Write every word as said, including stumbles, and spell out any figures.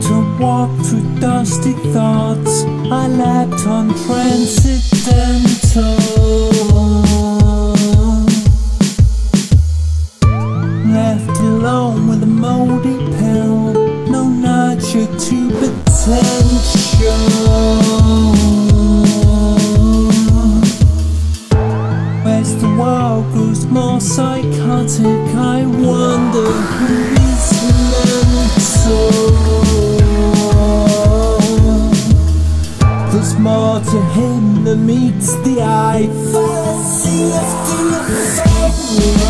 to walk through dusty thoughts. I lapped on transcendental, left alone with a moldy pill, no nurture to potential. As the world grows more psychotic, I wonder who is mental. There's more to him than meets the eye. Fallacy of the